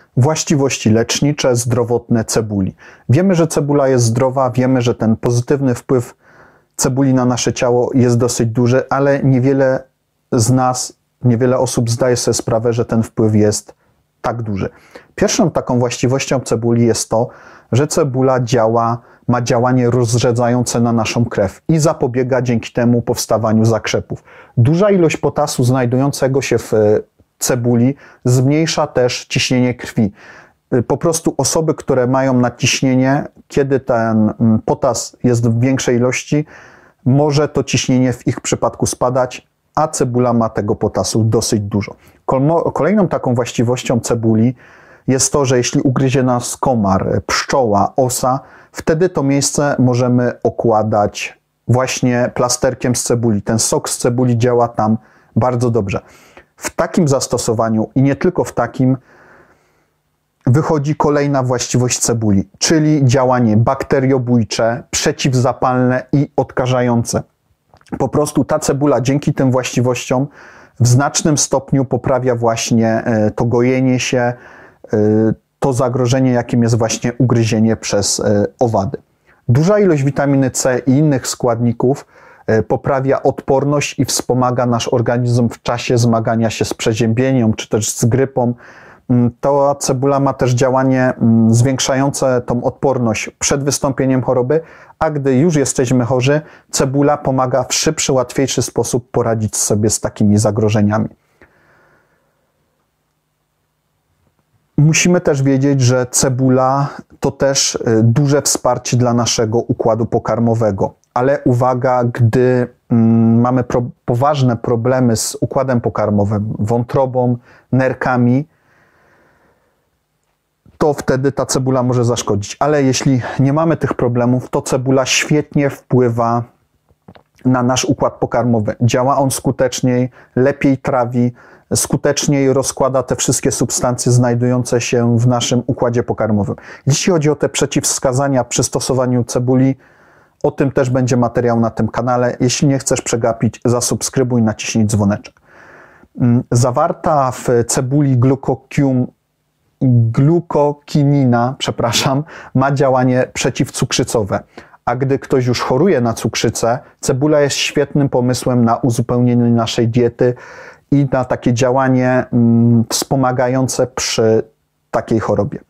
Właściwości lecznicze, zdrowotne cebuli. Wiemy, że cebula jest zdrowa, wiemy, że ten pozytywny wpływ cebuli na nasze ciało jest dosyć duży, ale niewiele z nas, niewiele osób zdaje sobie sprawę, że ten wpływ jest tak duży. Pierwszą taką właściwością cebuli jest to, że cebula ma działanie rozrzedzające na naszą krew i zapobiega dzięki temu powstawaniu zakrzepów. Duża ilość potasu znajdującego się w cebuli zmniejsza też ciśnienie krwi. Po prostu osoby, które mają nadciśnienie, kiedy ten potas jest w większej ilości, może to ciśnienie w ich przypadku spadać, a cebula ma tego potasu dosyć dużo. Kolejną taką właściwością cebuli jest to, że jeśli ugryzie nas komar, pszczoła, osa, wtedy to miejsce możemy okładać właśnie plasterkiem z cebuli. Ten sok z cebuli działa tam bardzo dobrze. W takim zastosowaniu i nie tylko w takim wychodzi kolejna właściwość cebuli, czyli działanie bakteriobójcze, przeciwzapalne i odkażające. Po prostu ta cebula dzięki tym właściwościom w znacznym stopniu poprawia właśnie to gojenie się, to zagrożenie, jakim jest właśnie ugryzienie przez owady. Duża ilość witaminy C i innych składników poprawia odporność i wspomaga nasz organizm w czasie zmagania się z przeziębieniem czy też z grypą. Ta cebula ma też działanie zwiększające tą odporność przed wystąpieniem choroby, a gdy już jesteśmy chorzy, cebula pomaga w szybszy, łatwiejszy sposób poradzić sobie z takimi zagrożeniami. Musimy też wiedzieć, że cebula to też duże wsparcie dla naszego układu pokarmowego. Ale uwaga, gdy mamy poważne problemy z układem pokarmowym, wątrobą, nerkami, to wtedy ta cebula może zaszkodzić. Ale jeśli nie mamy tych problemów, to cebula świetnie wpływa na nasz układ pokarmowy. Działa on skuteczniej, lepiej trawi, skuteczniej rozkłada te wszystkie substancje znajdujące się w naszym układzie pokarmowym. Jeśli chodzi o te przeciwwskazania przy stosowaniu cebuli, o tym też będzie materiał na tym kanale. Jeśli nie chcesz przegapić, zasubskrybuj, naciśnij dzwoneczek. Zawarta w cebuli glukokinina, ma działanie przeciwcukrzycowe. A gdy ktoś już choruje na cukrzycę, cebula jest świetnym pomysłem na uzupełnienie naszej diety i na takie działanie wspomagające przy takiej chorobie.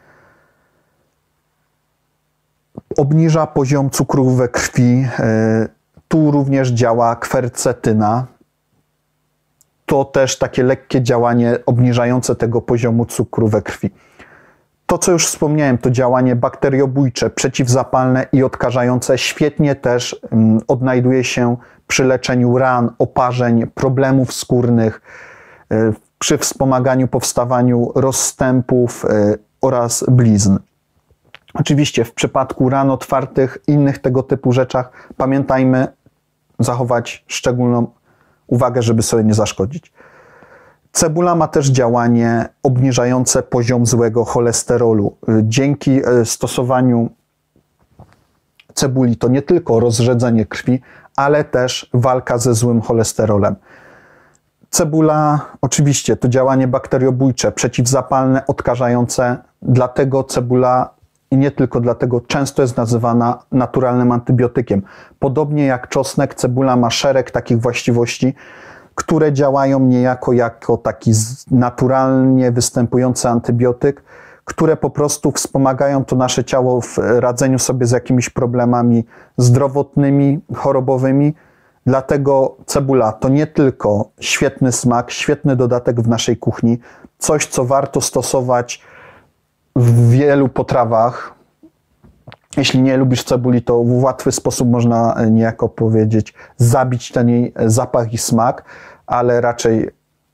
Obniża poziom cukru we krwi. Tu również działa kwercetyna. To też takie lekkie działanie obniżające tego poziomu cukru we krwi. To, co już wspomniałem, to działanie bakteriobójcze, przeciwzapalne i odkażające świetnie też odnajduje się przy leczeniu ran, oparzeń, problemów skórnych, przy wspomaganiu powstawaniu rozstępów oraz blizn. Oczywiście w przypadku ran otwartych, innych tego typu rzeczach pamiętajmy zachować szczególną uwagę, żeby sobie nie zaszkodzić. Cebula ma też działanie obniżające poziom złego cholesterolu. Dzięki stosowaniu cebuli to nie tylko rozrzedzenie krwi, ale też walka ze złym cholesterolem. Cebula, oczywiście, to działanie bakteriobójcze, przeciwzapalne, odkażające, dlatego cebula i nie tylko dlatego często jest nazywana naturalnym antybiotykiem. Podobnie jak czosnek, cebula ma szereg takich właściwości, które działają niejako jako taki naturalnie występujący antybiotyk, które po prostu wspomagają to nasze ciało w radzeniu sobie z jakimiś problemami zdrowotnymi, chorobowymi. Dlatego cebula to nie tylko świetny smak, świetny dodatek w naszej kuchni, coś, co warto stosować w wielu potrawach. Jeśli nie lubisz cebuli, to w łatwy sposób można niejako powiedzieć zabić ten jej zapach i smak, ale raczej,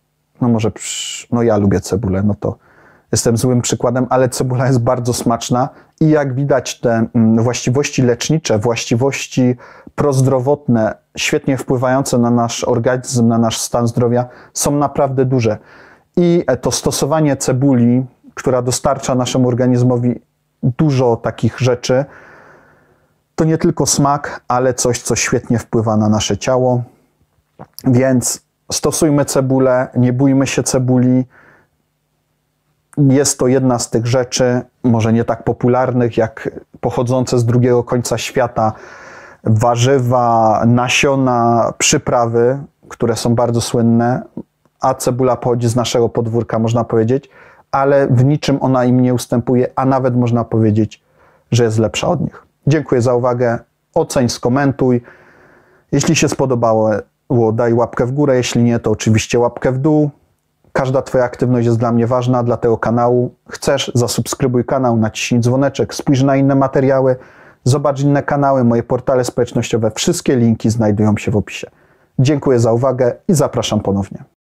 ja lubię cebulę, no to jestem złym przykładem, ale cebula jest bardzo smaczna i jak widać te właściwości lecznicze, właściwości prozdrowotne, świetnie wpływające na nasz organizm, na nasz stan zdrowia są naprawdę duże. I to stosowanie cebuli, która dostarcza naszemu organizmowi dużo takich rzeczy, to nie tylko smak, ale coś, co świetnie wpływa na nasze ciało. Więc stosujmy cebulę, nie bójmy się cebuli. jest to jedna z tych rzeczy, może nie tak popularnych, jak pochodzące z drugiego końca świata warzywa, nasiona, przyprawy, które są bardzo słynne, a cebula pochodzi z naszego podwórka, można powiedzieć, ale w niczym ona im nie ustępuje, a nawet można powiedzieć, że jest lepsza od nich. Dziękuję za uwagę, oceń, skomentuj. Jeśli się spodobało, daj łapkę w górę, jeśli nie, to oczywiście łapkę w dół. Każda Twoja aktywność jest dla mnie ważna, dla tego kanału. Chcesz, zasubskrybuj kanał, naciśnij dzwoneczek, spójrz na inne materiały, zobacz inne kanały, moje portale społecznościowe. Wszystkie linki znajdują się w opisie. Dziękuję za uwagę i zapraszam ponownie.